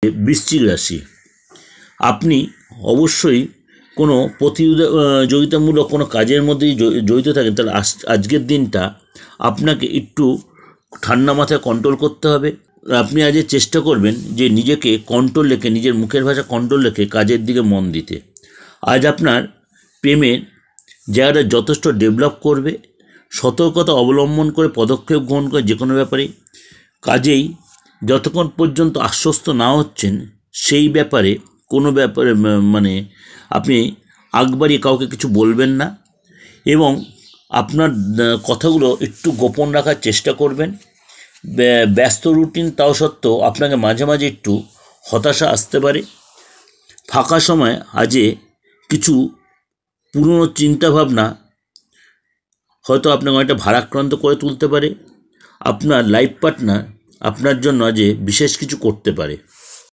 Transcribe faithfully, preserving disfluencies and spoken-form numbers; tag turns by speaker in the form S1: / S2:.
S1: বৃশ্চিক রাশি, আপনি অবশ্যই কোনো প্রতিযোগিতামূলক কোনো কাজের মধ্যে জড়িত থাকেন, তাহলে আজকের দিনটা আপনাকে একটু ঠান্ডা মাথায় কন্ট্রোল করতে হবে। আপনি আজ চেষ্টা করবেন যে নিজেকে কন্ট্রোল রেখে, নিজের মুখের ভাষা কন্ট্রোল রেখে কাজের দিকে মন দিতে। আজ আপনার প্রেমের জায়গাটা যথেষ্ট ডেভেলপ করবে। সতর্কতা অবলম্বন করে পদক্ষেপ গ্রহণ করে যে কোনো ব্যাপারে, কাজেই যতক্ষণ পর্যন্ত আশ্বস্ত না হচ্ছেন সেই ব্যাপারে কোনো ব্যাপারে মানে আপনি আগ বাড়িয়ে কাউকে কিছু বলবেন না এবং আপনার কথাগুলো একটু গোপন রাখার চেষ্টা করবেন। ব্যস্ত রুটিন তাও সত্ত্বেও আপনাকে মাঝে মাঝে একটু হতাশা আসতে পারে। ফাঁকা সময় আজে কিছু পুরনো চিন্তাভাবনা হয়তো আপনাকে অনেকটা ভারাক্রান্ত করে তুলতে পারে। আপনার লাইফ পার্টনার আপনার জন্য আজ বিশেষ কিছু করতে পারে।